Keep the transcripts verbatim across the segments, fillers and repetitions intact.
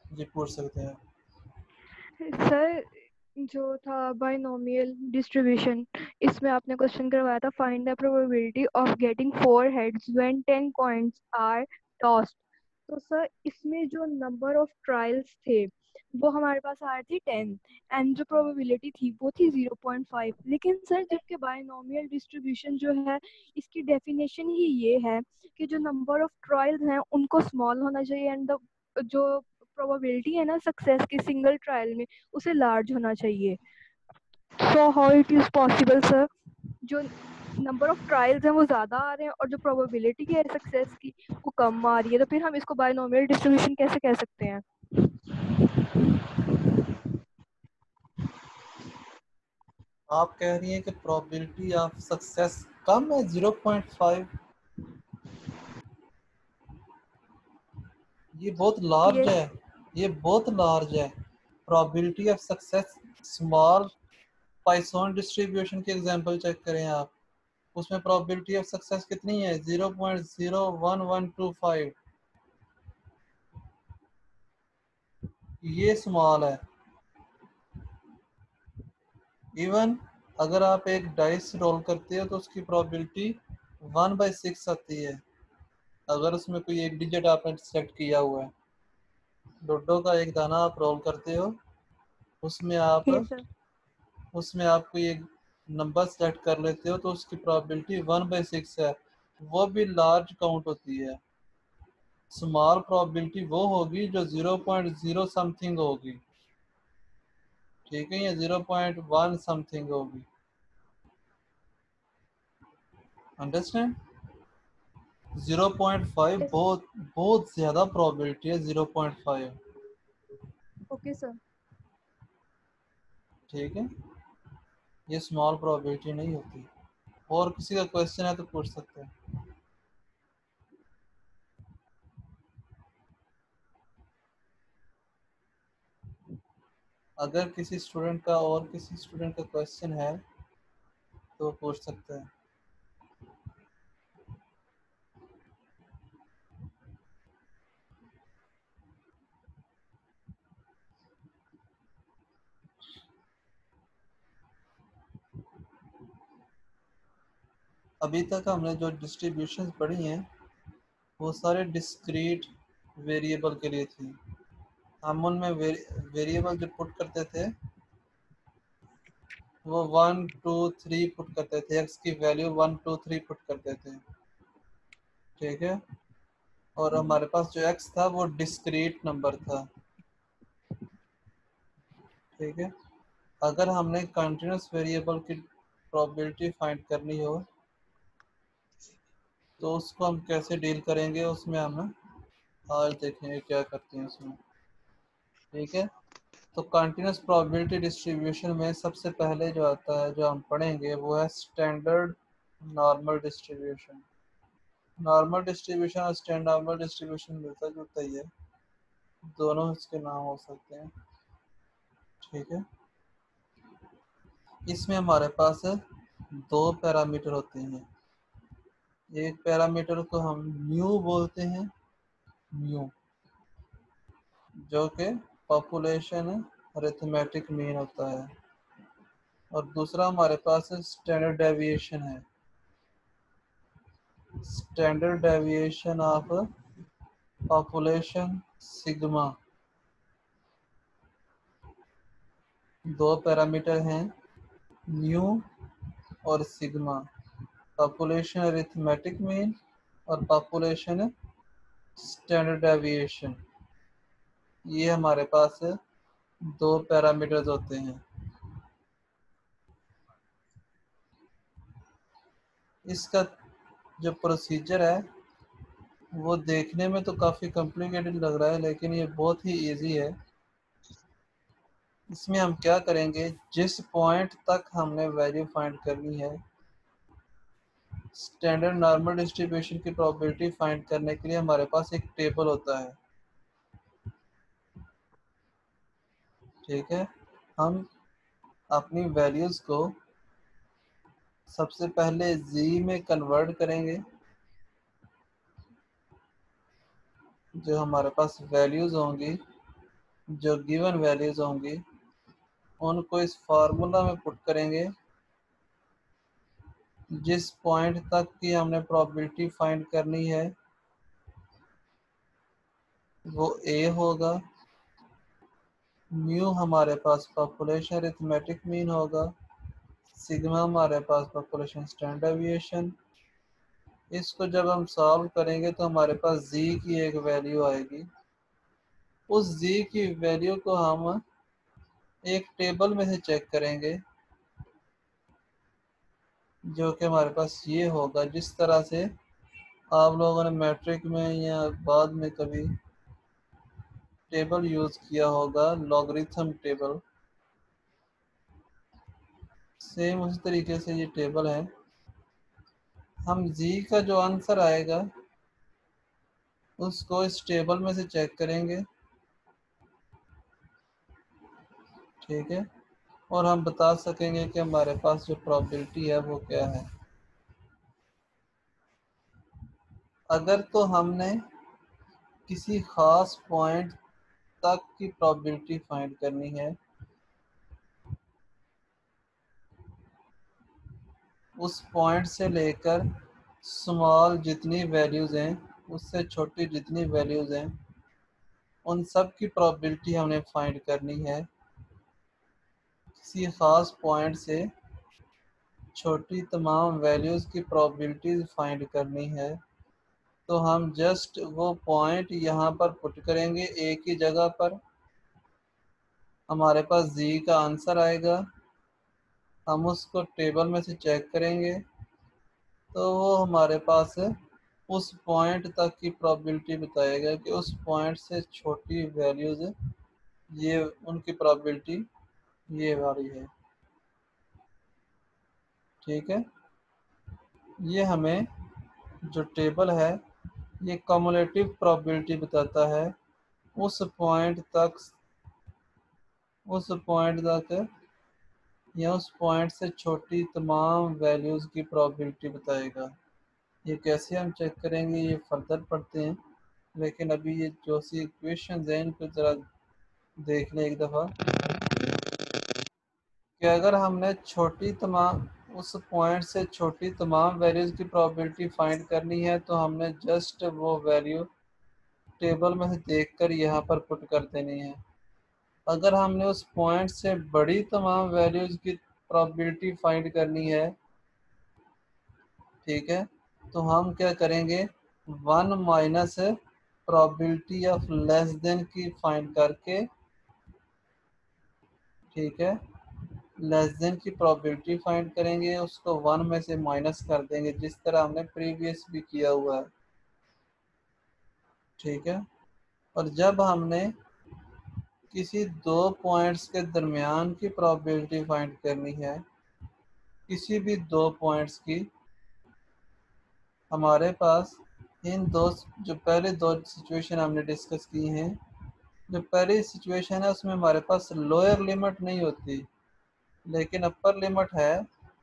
जी पूछ सकते हैं। सर, जो था बाइनोमियल डिस्ट्रीब्यूशन, इसमें आपने क्वेश्चन करवाया था, find the probability of getting four heads when ten coins are tossed. तो सर, इसमें जो नंबर ऑफ ट्रायल्स थे वो हमारे पास आ रही थी टेन, एंड जो प्रोबेबिलिटी थी वो थी ज़ीरो पॉइंट फाइव। लेकिन सर, जबकि बाइनोमियल डिस्ट्रीब्यूशन जो है, इसकी डेफिनेशन ही ये है कि जो नंबर ऑफ ट्रायल्स हैं उनको स्मॉल होना चाहिए, एंड द जो प्रोबेबिलिटी है ना सक्सेस की सिंगल ट्रायल में, उसे लार्ज होना चाहिए। So how it is possible sir, जो नंबर ऑफ ट्रायल्स हैं वो ज्यादा आ रहे हैं और जो प्रोबेबिलिटी है सक्सेस की वो कम आ रही है, तो फिर हम इसको बाइनोमियल डिस्ट्रीब्यूशन कैसे कह सकते हैं? आप कह रही हैं कि प्रोबेबिलिटी ऑफ सक्सेस कम है ज़ीरो पॉइंट फाइव। ये बहुत लार्ज यस। है। ये बहुत लार्ज है। Probability of success small Poisson distribution की एग्जांपल चेक करें आप। उसमें प्रोबेबिलिटी ऑफ सक्सेस कितनी है? Zero point zero one one two five. ये स्मॉल है। इवन अगर आप एक डाइस रोल करते हो तो उसकी प्रोबेबिलिटी वन बाई सिक्स आती है, अगर उसमें कोई एक डिजिट आपने सेलेक्ट किया हुआ है। लूडो का एक दाना आप रोल करते हो, उसमें आप यस सर। उसमें आप कोई एक नंबर सेलेक्ट कर लेते हो तो उसकी प्रोबेबिलिटी वन बाई सिक्स है। वो भी लार्ज काउंट होती है। स्मॉल प्रोबेबिलिटी वो होगी जो ज़ीरो पॉइंट ज़ीरो समथिंग होगी, ठीक है, या ज़ीरो पॉइंट वन समथिंग होगी। Understand? Zero point five yes. बहुत बहुत ज़्यादा प्रोबेबिलिटी है। Zero point five, okay sir. ठीक है, ये स्मॉल प्रोबेबिलिटी नहीं होती। और किसी का क्वेश्चन है तो पूछ सकते हैं। अगर किसी स्टूडेंट का और किसी स्टूडेंट का क्वेश्चन है तो पूछ सकते हैं। अभी तक हमने जो डिस्ट्रीब्यूशन पढ़ी हैं वो सारे डिस्क्रीट वेरिएबल के लिए थी। हम उनमें वेरिएबल जो पुट करते थे वो वन टू थ्री पुट करते थे, एक्स की value one two three put करते थे, ठीक है। और हमारे पास जो एक्स था वो डिस्क्रीट नंबर था, ठीक है। अगर हमने कंटिन्यूस वेरिएबल की प्रोबेबिलिटी फाइंड करनी हो तो उसको हम कैसे डील करेंगे, उसमें हम आज देखेंगे क्या करते हैं उसमें, ठीक है। तो कंटिन्यूस प्रोबेबिलिटी डिस्ट्रीब्यूशन में सबसे पहले जो आता है जो हम पढ़ेंगे वो है standard normal distribution. Normal distribution और स्टैंडर्ड नॉर्मल डिस्ट्रीब्यूशन मिलता जुलता ही है, दोनों इसके नाम हो सकते हैं, ठीक है। इसमें हमारे पास दो पैरामीटर होते हैं। एक पैरामीटर को हम म्यू बोलते हैं, म्यू, जो कि पॉपुलेशन अरिथमेटिक मीन होता है। और दूसरा हमारे पास स्टैंडर्ड डेविएशन है, standard deviation of population sigma. दो पैरामीटर हैं, म्यू और सिग्मा, पॉपुलेशन अरिथमेटिक मीन और पॉपुलेशन स्टैंडर्ड डेविएशन। ये हमारे पास दो पैरामीटर्स होते हैं। इसका जो प्रोसीजर है वो देखने में तो काफ़ी कॉम्प्लिकेटेड लग रहा है, लेकिन ये बहुत ही इजी है। इसमें हम क्या करेंगे, जिस पॉइंट तक हमने वैल्यू फाइंड करनी है, स्टैंडर्ड नॉर्मल डिस्ट्रीब्यूशन की प्रोबेबिलिटी फाइंड करने के लिए हमारे पास एक टेबल होता है, ठीक है। हम अपनी वैल्यूज़ को सबसे पहले जी में कन्वर्ट करेंगे। जो हमारे पास वैल्यूज़ होंगी जो गिवन वैल्यूज होंगी उनको इस फार्मूला में पुट करेंगे। जिस पॉइंट तक की हमने प्रोबेबिलिटी फाइंड करनी है वो ए होगा, म्यू हमारे पास पॉपुलेशन अरिथमेटिक मीन होगा, सिग्मा हमारे पास पॉपुलेशन स्टैंडर्ड डेविएशन। इसको जब हम सॉल्व करेंगे तो हमारे पास z की एक वैल्यू आएगी। उस z की वैल्यू को हम एक टेबल में से चेक करेंगे जो कि हमारे पास ये होगा। जिस तरह से आप लोगों ने मैट्रिक में या बाद में कभी टेबल यूज किया होगा, लॉगरिथम टेबल, सेम उसी तरीके से ये टेबल है। हम z का जो आंसर आएगा उसको इस टेबल में से चेक करेंगे, ठीक है, और हम बता सकेंगे कि हमारे पास जो प्रोबेबिलिटी है वो क्या है। अगर तो हमने किसी खास पॉइंट तक की प्रोबेबिलिटी फाइंड करनी है, उस पॉइंट से लेकर स्मॉल जितनी वैल्यूज़ हैं, उससे छोटी जितनी वैल्यूज़ हैं, उन सब की प्रोबेबिलिटी हमने फाइंड करनी है। किसी ख़ास पॉइंट से छोटी तमाम वैल्यूज़ की प्रोबेबिलिटी फाइंड करनी है तो हम जस्ट वो पॉइंट यहाँ पर पुट करेंगे ए की जगह पर, हमारे पास जी का आंसर आएगा। हम उसको टेबल में से चेक करेंगे तो वो हमारे पास उस पॉइंट तक की प्रोबेबिलिटी बताएगा कि उस पॉइंट से छोटी वैल्यूज़ ये उनकी प्रोबेबिलिटी ये वाली है, ठीक है। ये हमें जो टेबल है ये कम्युलेटिव प्रोबेबिलिटी बताता है उस पॉइंट तक उस पॉइंट तक या उस पॉइंट से छोटी तमाम वैल्यूज़ की प्रोबेबिलिटी बताएगा। ये कैसे हम चेक करेंगे ये फर्दर पढ़ते हैं, लेकिन अभी ये जो सी इक्वेशन है इनको ज़रा देख लें एक दफ़ा कि अगर हमने छोटी तमाम उस पॉइंट से छोटी तमाम वैल्यूज़ की प्रोबेबिलिटी फाइंड करनी है तो हमने जस्ट वो वैल्यू टेबल में से देखकर यहाँ पर पुट कर देनी है। अगर हमने उस पॉइंट से बड़ी तमाम वैल्यूज़ की प्रोबेबिलिटी फाइंड करनी है, ठीक है, तो हम क्या करेंगे, one minus probability of less than की फाइंड करके, ठीक है, लेस देन की प्रोबेबिलिटी फाइंड करेंगे, उसको वन में से माइनस कर देंगे जिस तरह हमने प्रीवियस भी किया हुआ है, ठीक है। और जब हमने किसी दो पॉइंट्स के दरमियान की प्रोबेबिलिटी फाइंड करनी है, किसी भी दो पॉइंट्स की, हमारे पास इन दो जो पहले दो सिचुएशन हमने डिस्कस की हैं, जो पहली सिचुएशन है उसमें हमारे पास लोअर लिमिट नहीं होती लेकिन अपर लिमिट है।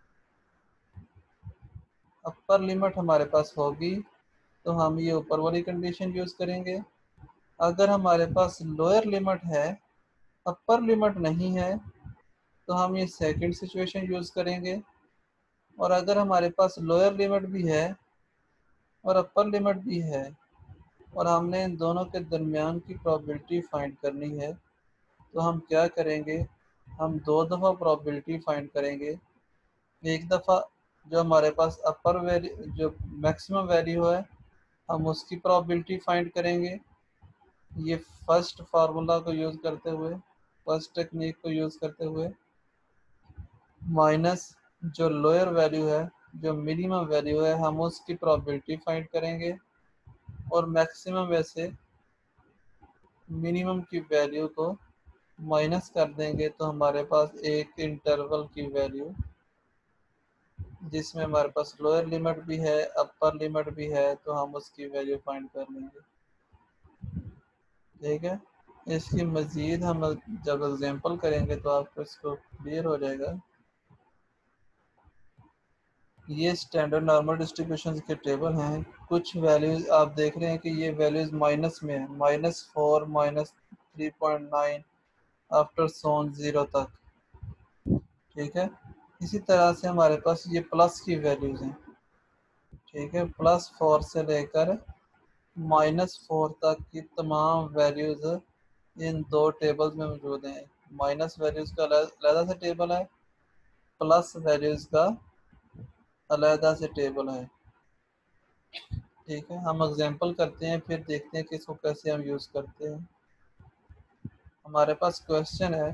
अपर लिमिट हमारे पास होगी तो हम ये ऊपर वाली कंडीशन यूज़ करेंगे। अगर हमारे पास लोअर लिमिट है, अपर लिमिट नहीं है, तो हम ये सेकंड सिचुएशन यूज़ करेंगे। और अगर हमारे पास लोअर लिमिट भी है और अपर लिमिट भी है और हमने इन दोनों के दरमियान की प्रोबेबिलिटी फाइंड करनी है तो हम क्या करेंगे, हम दो दफ़ा प्रोबेबिलिटी फाइंड करेंगे। एक दफ़ा जो हमारे पास अपर वैल्यू जो मैक्सिमम वैल्यू है हम उसकी प्रोबेबिलिटी फाइंड करेंगे, ये फर्स्ट फार्मूला को यूज़ करते हुए, फर्स्ट टेक्निक को यूज़ करते हुए, माइनस जो लोअर वैल्यू है, जो मिनिमम वैल्यू है, हम उसकी प्रोबेबिलिटी फाइंड करेंगे और मैक्सिमम वैसे मिनिमम की वैल्यू को माइनस कर देंगे तो हमारे पास एक इंटरवल की वैल्यू जिसमें हमारे पास लोअर लिमिट भी है अपर लिमिट भी है तो हम उसकी वैल्यू फाइंड कर लेंगे, ठीक है। इसकी मज़ीद हम जब एग्जांपल करेंगे तो आपको इसको क्लियर हो जाएगा। ये स्टैंडर्ड नॉर्मल डिस्ट्रीब्यूशन के टेबल हैं। कुछ वैल्यूज़ आप देख रहे हैं कि ये वैल्यूज़ माइनस में है, minus four, minus three point nine after so on zero तक। ठीक है, इसी तरह से हमारे पास ये प्लस की वैल्यूज़ हैं। ठीक है, प्लस फोर से लेकर माइनस फोर तक की तमाम वैल्यूज़ इन दो टेबल्स में मौजूद हैं। माइनस वैल्यूज़ का अलग से टेबल है, प्लस वैल्यूज़ का अलग से टेबल है। ठीक है, हम एग्जांपल करते हैं, फिर देखते हैं कि इसको कैसे हम यूज़ करते हैं। हमारे पास क्वेश्चन है,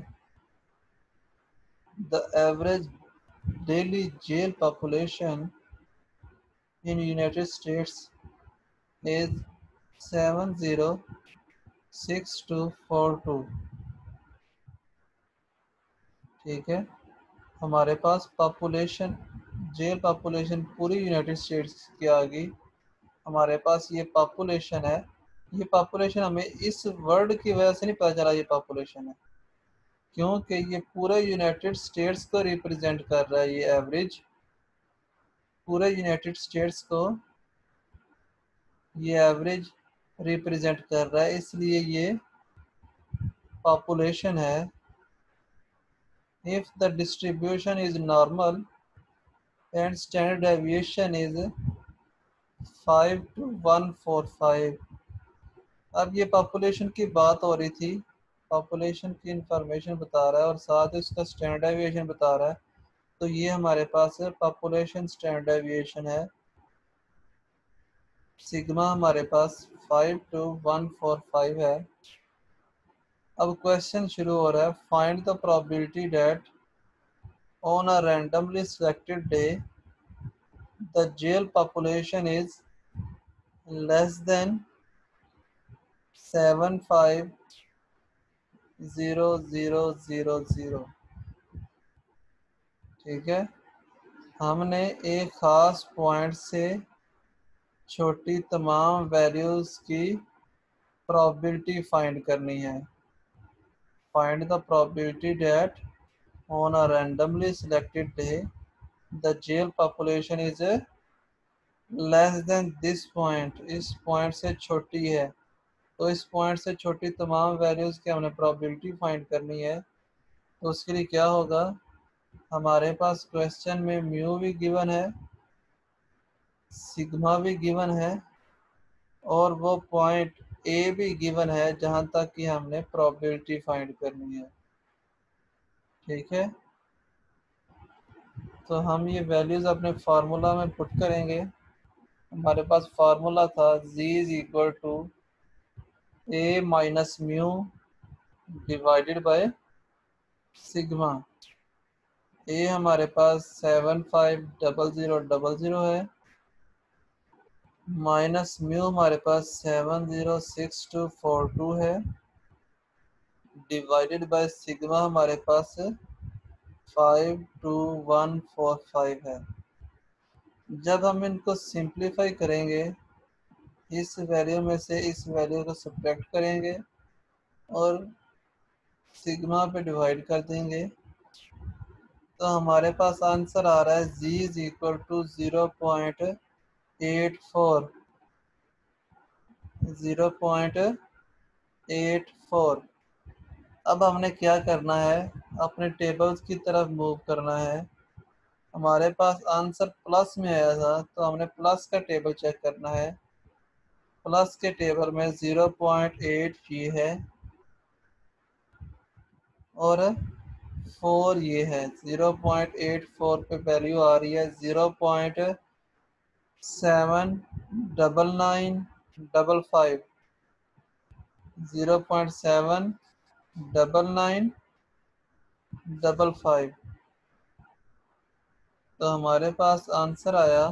the average daily jail population in United States is seven zero six two four two. ठीक है, हमारे पास पॉपुलेशन, जेल पॉपुलेशन पूरी यूनाइटेड स्टेट्स की आ गई। हमारे पास ये पॉपुलेशन है, ये पॉपुलेशन हमें इस वर्ड की वजह से नहीं पता चला ये पॉपुलेशन है, क्योंकि ये पूरे यूनाइटेड स्टेट्स को रिप्रेजेंट कर रहा है। ये एवरेज पूरे यूनाइटेड स्टेट्स को ये एवरेज रिप्रेजेंट कर रहा है, इसलिए ये पॉपुलेशन है। If the distribution is normal and standard deviation is five two one four five. अब ये पॉपुलेशन की बात हो रही थी, पॉपुलेशन की इंफॉर्मेशन बता रहा है और साथ ही उसका स्टैंडर्ड डेविएशन बता रहा है। तो ये हमारे पास पॉपुलेशन स्टैंडर्ड डेविएशन है, सिग्मा हमारे पास five two one four five है। अब क्वेश्चन शुरू हो रहा है, find the probability that on a randomly selected day the jail population is less than seven five zero zero zero zero. ठीक है, हमने एक ख़ास पॉइंट से छोटी तमाम वैल्यूज़ की प्रोबेबिलिटी फाइंड करनी है। Find the probability that on a randomly selected day the jail population is less than this point, इस पॉइंट से छोटी है। तो इस पॉइंट से छोटी तमाम वैल्यूज़ की हमने प्रोबेबिलिटी फाइंड करनी है। तो उसके लिए क्या होगा, हमारे पास क्वेश्चन में म्यू भी गिवन है, सिग्मा भी गिवन है और वो पॉइंट ए भी गिवन है जहां तक कि हमने प्रोबेबिलिटी फाइंड करनी है। ठीक है, तो हम ये वैल्यूज़ अपने फार्मूला में पुट करेंगे। हमारे पास फार्मूला था z is equal to A minus mu divided by sigma. A हमारे पास seven five double zero double zero है, माइनस म्यू हमारे पास seven zero six two four two है, डिवाइडेड बाय सिग्मा हमारे पास five two one four five है। जब हम इनको सिंप्लीफाई करेंगे, इस वैल्यू में से इस वैल्यू को सब्ट्रैक्ट करेंगे और सिग्मा पे डिवाइड कर देंगे, तो हमारे पास आंसर आ रहा है z is equal to zero point eight four, zero point eight four. अब हमने क्या करना है, अपने टेबल्स की तरफ मूव करना है। हमारे पास आंसर प्लस में आया था, तो हमने प्लस का टेबल चेक करना है। प्लस के टेबल में ज़ीरो पॉइंट एट ये है और फोर ये है। ज़ीरो पॉइंट एट फोर पे वैल्यू आ रही है zero point seven double nine double five, zero point seven double nine double five. तो हमारे पास आंसर आया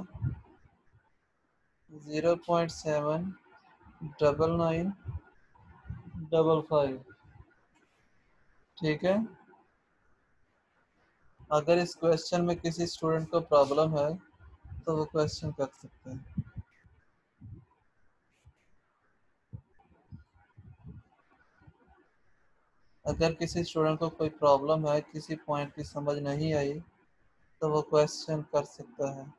zero point seven double nine double five. ठीक है, अगर इस क्वेश्चन में किसी स्टूडेंट को प्रॉब्लम है तो वो क्वेश्चन कर सकते हैं। अगर किसी स्टूडेंट को कोई प्रॉब्लम है, किसी पॉइंट की समझ नहीं आई, तो वो क्वेश्चन कर सकता है।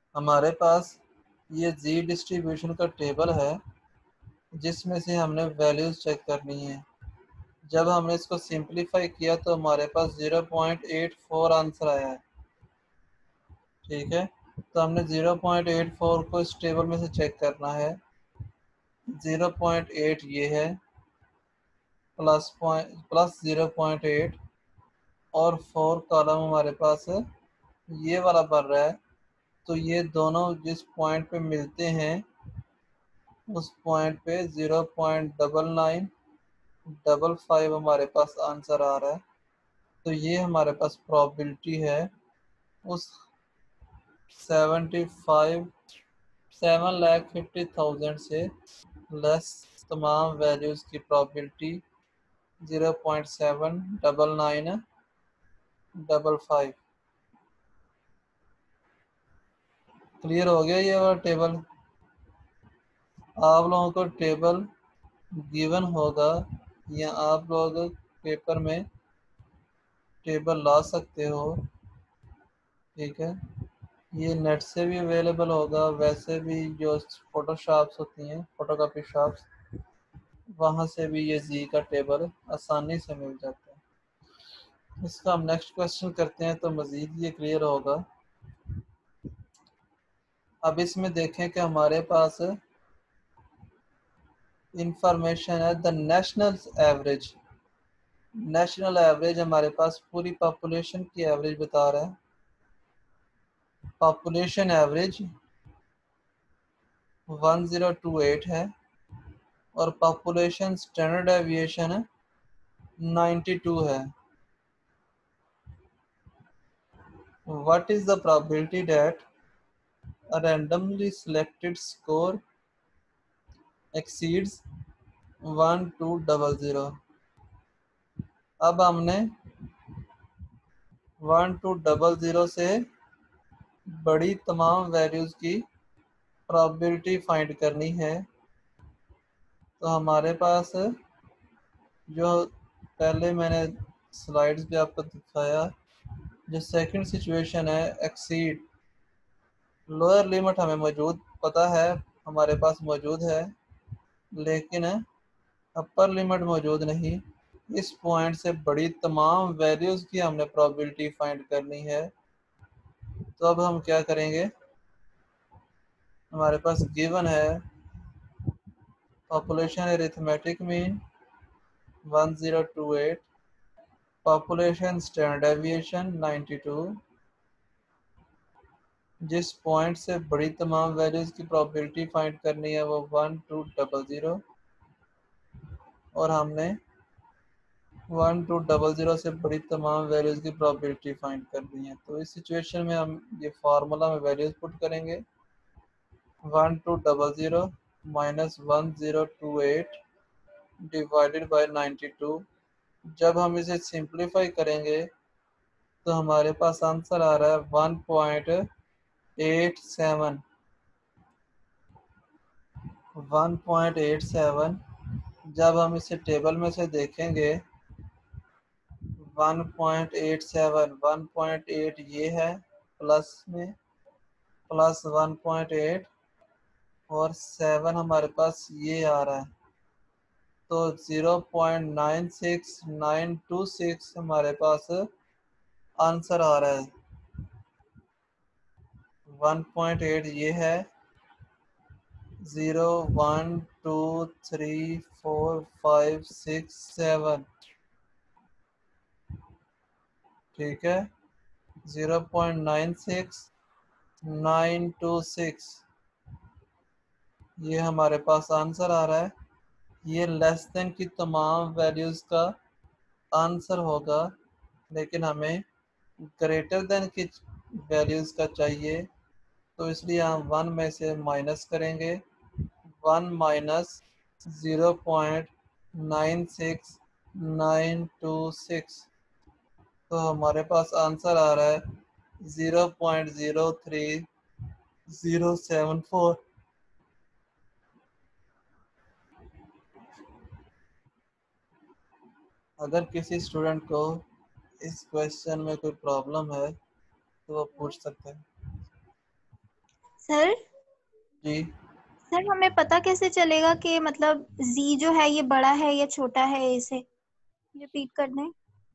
हमारे पास ये जी डिस्ट्रीब्यूशन का टेबल है जिसमें से हमने वैल्यूज चेक करनी है। जब हमने इसको सिंपलीफाई किया तो हमारे पास zero point eight four answer आया है। ठीक है, तो हमने ज़ीरो पॉइंट एट फोर को इस टेबल में से चेक करना है। ज़ीरो पॉइंट एट ये है, plus point plus zero point eight और फोर कॉलम हमारे पास है, ये वाला बन रहा है। तो ये दोनों जिस पॉइंट पे मिलते हैं उस पॉइंट पे zero point double nine double five हमारे पास आंसर आ रहा है। तो ये हमारे पास प्रोबेबिलिटी है उस seventy five seven lakh fifty thousand से लेस तमाम वैल्यूज़ की probability zero point seven double nine double five. Clear हो गया ये वाला टेबल? आप लोगों को टेबल गिवन होगा या आप लोग पेपर में टेबल ला सकते हो। ठीक है, ये नेट से भी अवेलेबल होगा, वैसे भी जो फ़ोटो शॉप्स होती हैं, फ़ोटोकॉपी शॉप्स, वहाँ से भी ये जी का टेबल आसानी से मिल जाता है। इसका हम नेक्स्ट क्वेश्चन करते हैं तो मज़ीद ये क्लियर होगा। अब इसमें देखें कि हमारे पास इंफॉर्मेशन है the national average. National average हमारे पास पूरी पॉपुलेशन की एवरेज बता रहा है। Population average one zero two eight है और population standard deviation ninety two है। What is the probability that a randomly selected score exceeds one two double zero? अब हमने वन टू डबल ज़ीरो से बड़ी तमाम वैल्यूज़ की प्रोबेबिलिटी फाइंड करनी है। तो हमारे पास जो पहले मैंने स्लाइड्स पे आपको दिखाया, जो सेकंड सिचुएशन है एक्सीड, लोअर लिमिट हमें मौजूद पता है, हमारे पास मौजूद है, लेकिन अपर लिमिट मौजूद नहीं। इस पॉइंट से बड़ी तमाम वैल्यूज़ की हमने प्रोबेबिलिटी फाइंड करनी है। तो अब हम क्या करेंगे, हमारे पास गिवन है population arithmetic mean one zero two eight, population standard deviation ninety two, जिस पॉइंट से बड़ी तमाम वैल्यूज़ की प्रोबेबिलिटी फाइंड करनी है वो वन टू डबल ज़ीरो, और हमने वन टू डबल ज़ीरो से बड़ी तमाम वैल्यूज़ की प्रोबेबिलिटी फाइंड करनी है। तो इस सिचुएशन में हम ये फार्मूला में वैल्यूज़ पुट करेंगे, one two double zero minus one zero two eight divided by ninety two. जब हम इसे सिंप्लीफाई करेंगे तो हमारे पास आंसर आ रहा है one point eight seven. One point eight seven जब हम इसे टेबल में से देखेंगे, one point eight seven, one point eight ये है प्लस में, प्लस वन पॉइंट एट और सेवन हमारे पास ये आ रहा है, तो zero point nine six nine two six हमारे पास आंसर आ रहा है। वन पॉइंट एट ये है, zero one two three four five six seven, ठीक है, zero point nine six nine two six ये हमारे पास आंसर आ रहा है। ये लेस देन की तमाम वैल्यूज़ का आंसर होगा, लेकिन हमें ग्रेटर देन की वैल्यूज़ का चाहिए, तो इसलिए हम वन में से माइनस करेंगे, one minus zero point nine six nine two six, तो हमारे पास आंसर आ रहा है zero point zero three zero seven four. अगर किसी स्टूडेंट को इस क्वेश्चन में कोई प्रॉब्लम है तो वो पूछ सकते हैं। सर जी सर हमें पता कैसे चलेगा कि मतलब z जो है ये बड़ा है या छोटा है? इसे रिपीट कर दें।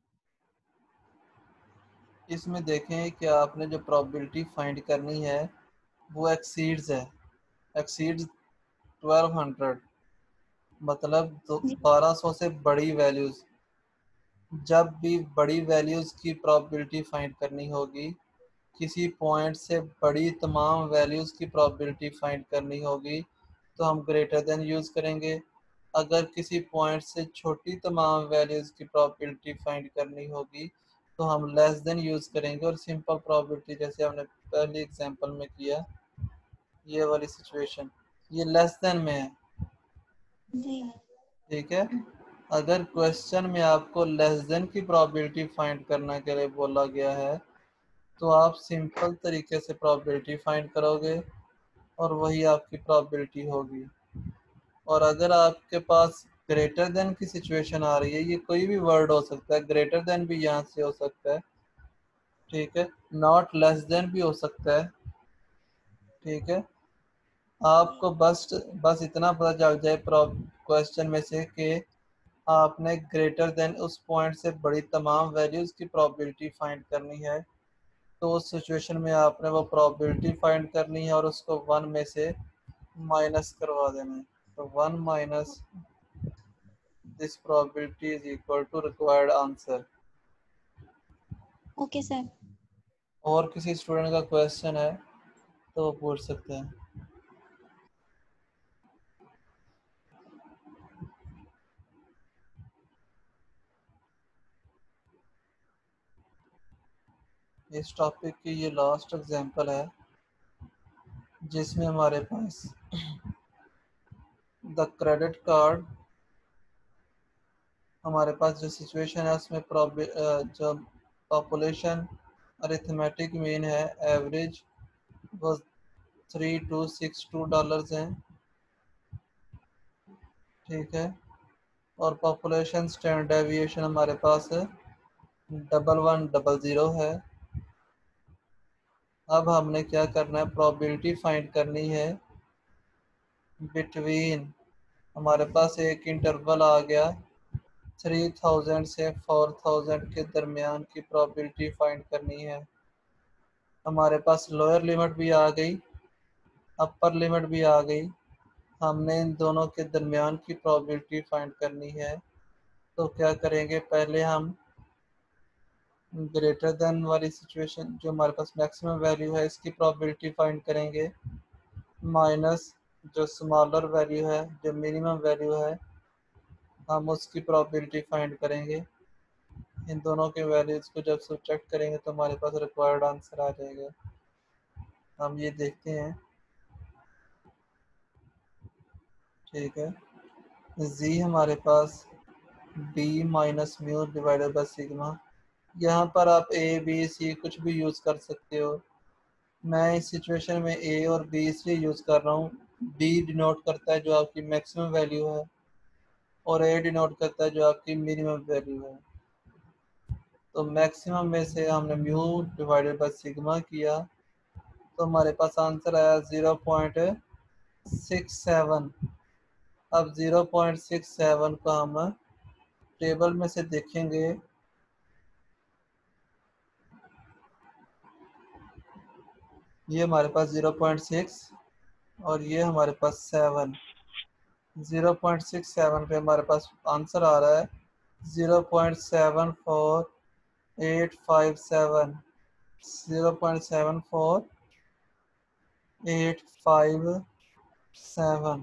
इसमें देखें कि आपने जो प्रोबेबिलिटी फाइंड करनी है वो एक्सीड्स है, एक्सीड्स ट्वेल्व हंड्रेड, मतलब जी बारह सौ से बड़ी वैल्यूज। जब भी बड़ी वैल्यूज की प्रोबेबिलिटी फाइंड करनी होगी, किसी पॉइंट से बड़ी तमाम वैल्यूज की प्रोबेबिलिटी फाइंड करनी होगी, तो हम ग्रेटर देन यूज करेंगे। अगर किसी पॉइंट से छोटी तमाम वैल्यूज की प्रोबेबिलिटी फाइंड करनी होगी तो हम लेस देन यूज करेंगे। और सिंपल प्रोबेबिलिटी जैसे हमने पहले एग्जांपल में किया, ये वाली सिचुएशन ये लेस देन में है, जी ठीक है। अगर क्वेश्चन में आपको लेस देन की प्रोबेबिलिटी फाइंड करने के लिए बोला गया है तो आप सिंपल तरीके से प्रोबेबिलिटी फाइंड करोगे और वही आपकी प्रोबेबिलिटी होगी। और अगर आपके पास ग्रेटर देन की सिचुएशन आ रही है, ये कोई भी वर्ड हो सकता है, ग्रेटर देन भी यहाँ से हो सकता है, ठीक है, नॉट लेस देन भी हो सकता है, ठीक है। आपको बस बस इतना पता चल जाए क्वेश्चन में से कि आपने ग्रेटर देन उस पॉइंट से बड़ी तमाम वैल्यूज की प्रोबेबिलिटी फाइंड करनी है, तो उस सिचुएशन में आपने वो प्रोबेबिलिटी फाइंड करनी है और उसको वन में से माइनस करवा देना है। तो one minus this probability is equal to required answer. Okay sir. और किसी स्टूडेंट का क्वेश्चन है तो वो पूछ सकते हैं। इस टॉपिक की ये लास्ट एग्जांपल है जिसमें हमारे पास द क्रेडिट कार्ड, हमारे पास जो सिचुएशन है उसमें जो पॉपुलेशन अरिथमेटिक मीन है एवरेज वो three two six two dollars हैं, ठीक है। और पॉपुलेशन स्टैंडर्ड डेविएशन हमारे पास है डबल वन डबल ज़ीरो है। अब हमने क्या करना है, प्रोबेबिलिटी फाइंड करनी है बिटवीन, हमारे पास एक इंटरवल आ गया थ्री थाउजेंड से फोर थाउजेंड के दरमियान की प्रोबेबिलिटी फाइंड करनी है। हमारे पास लोअर लिमिट भी आ गई, अपर लिमिट भी आ गई, हमने इन दोनों के दरमियान की प्रोबेबिलिटी फाइंड करनी है। तो क्या करेंगे, पहले हम ग्रेटर देन वाली सिचुएशन जो हमारे पास मैक्सिमम वैल्यू है इसकी प्रोबेबिलिटी फाइंड करेंगे, माइनस जो स्मॉलर वैल्यू है जो मिनिमम वैल्यू है हम उसकी प्रोबेबिलिटी फाइंड करेंगे। इन दोनों के वैल्यूज को जब सब्ट्रैक्ट करेंगे तो हमारे पास रिक्वायर्ड आंसर आ जाएगा। हम ये देखते हैं, ठीक है। z हमारे पास b minus mu divided by sigma. यहाँ पर आप a b c कुछ भी यूज़ कर सकते हो। मैं इस सिचुएशन में a और b इसलिए यूज़ कर रहा हूँ, b डिनोट करता है जो आपकी मैक्सिमम वैल्यू है और a डिनोट करता है जो आपकी मिनिमम वैल्यू है। तो मैक्सिमम में से हमने म्यू डिवाइडेड बाई सिग्मा किया तो हमारे पास आंसर आया ज़ीरो पॉइंट सिक्स सेवन। अब ज़ीरो पॉइंट सिक्स सेवन को हम टेबल में से देखेंगे, ये हमारे पास ज़ीरो पॉइंट सिक्स और ये हमारे पास seven. Zero point six seven पे हमारे पास आंसर आ रहा है zero point seven four eight five seven, zero point seven four eight five seven.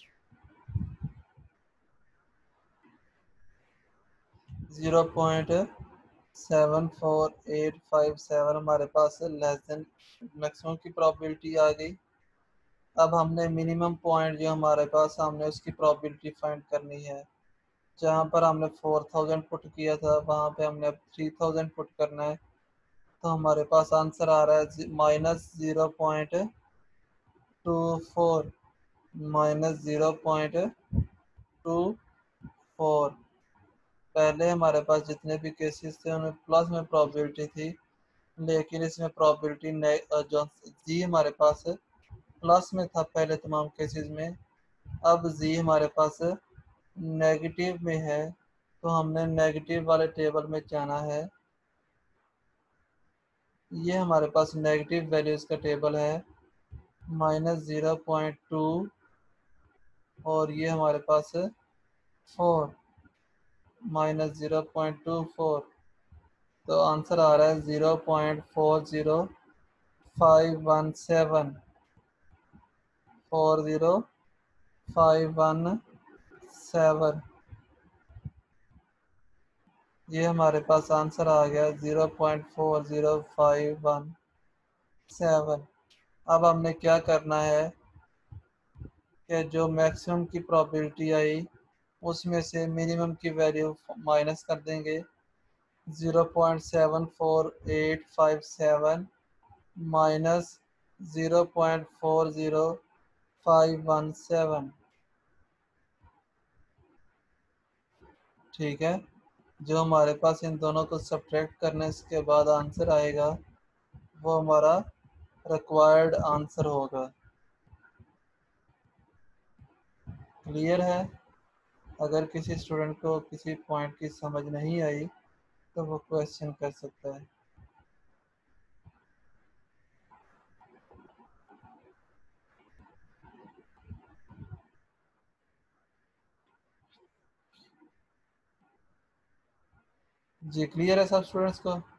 Zero point seven four eight five seven हमारे पास लेस देन मैक्सिमम की प्रोबेबिलिटी आ गई। अब हमने मिनिमम पॉइंट जो हमारे पास हमने उसकी प्रोबेबिलिटी फाइंड करनी है। जहाँ पर हमने फोर थाउजेंड पुट किया था वहाँ पे हमने अब थ्री थाउजेंड पुट करना है। तो हमारे पास आंसर आ रहा है minus zero point two four, minus zero point two four. पहले हमारे पास जितने भी केसेस थे उनमें प्लस में प्रोबेबिलिटी थी, लेकिन इसमें प्रोबेबिलिटी जो जी हमारे पास है प्लस में था पहले तमाम केसेस में, अब z हमारे पास नेगेटिव में है, तो हमने नेगेटिव वाले टेबल में जाना है। ये हमारे पास नेगेटिव वैल्यूज़ का टेबल है, माइनस ज़ीरो पॉइंट टू, और ये हमारे पास four, minus zero point two four, तो आंसर आ रहा है zero point four zero five one seven, four zero five one seven. ये हमारे पास आंसर आ गया zero point four zero five one seven. अब हमने क्या करना है कि जो मैक्सिमम की प्रोबेबिलिटी आई उसमें से मिनिमम की वैल्यू माइनस कर देंगे। Zero point seven four eight five seven minus zero point four zero five one seven. ठीक है, जो हमारे पास इन दोनों को सब्ट्रैक्ट करने के बाद आंसर आएगा वो हमारा रिक्वायर्ड आंसर होगा। क्लियर है? अगर किसी स्टूडेंट को किसी पॉइंट की समझ नहीं आई तो वो क्वेश्चन कर सकता है। जी क्लियर है सब स्टूडेंट्स को?